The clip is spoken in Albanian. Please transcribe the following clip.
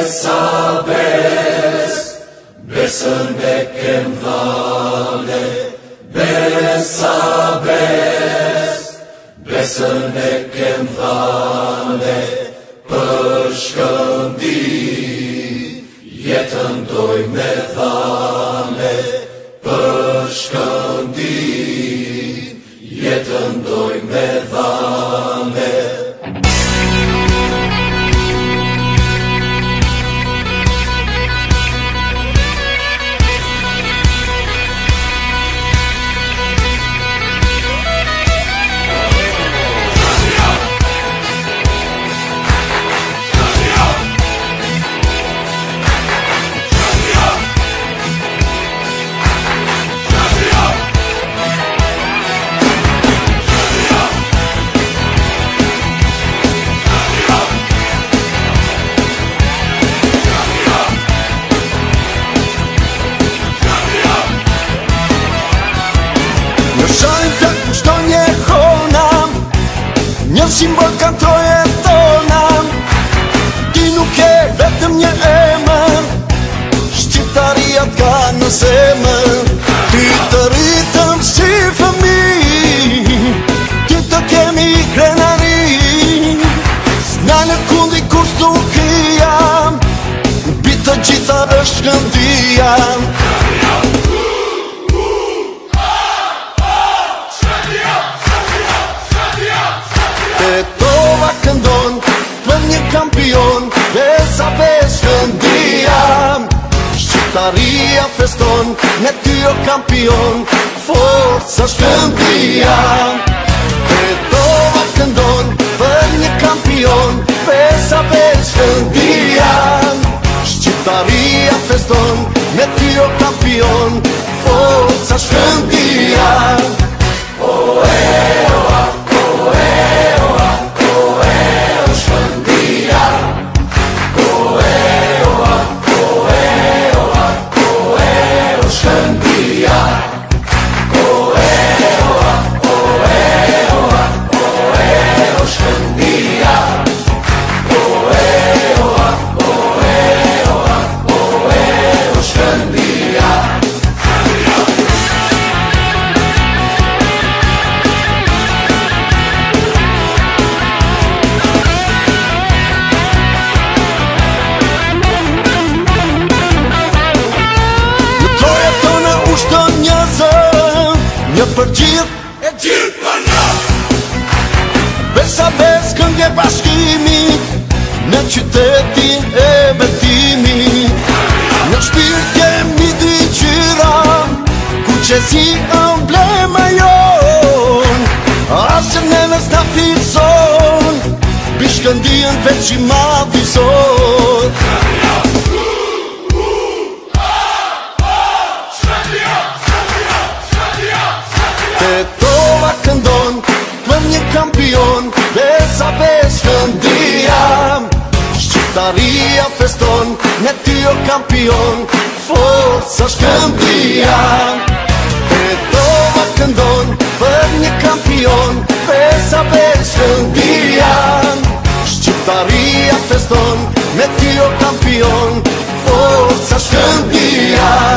Besa besën me kem vale, besa besën me kem vale, për shkëndi jetën doj me vale, për shkëndi jetën doj me vale. Një simbol kanë të jetonam, ti nuk e vetëm një emër, shqiptaria t'ka në zemër. Ty të rritëm si fëmijë, ty të kemi krenari, s'na në kundi kur s'dukia, mbi të gjitha është Shkëndia. Tova këndon për një kampion, besa Shkëndia. Shqiptaria feston, me ty o kampion, forca Shkëndia. Tova këndon për një kampion, besa Shkëndia. Shqiptaria feston, me ty o kampion, forca Shkëndia. Një përgjith e gjithë për në Besa Shkëndia bashkimit, në qytetin e betimit. Në shpirt jemi dy qyra, ku që si emblema jon, asë në nësë në fitson, bi Shkëndian veç i madhizot. Tova këndon për një kampion, besa Shkëndia. Shqiptaria feston, me ty o kampion, forca Shkëndia. Tova këndon për një kampion, besa Shkëndia. Shqiptaria feston, me ty o kampion, forca Shkëndia.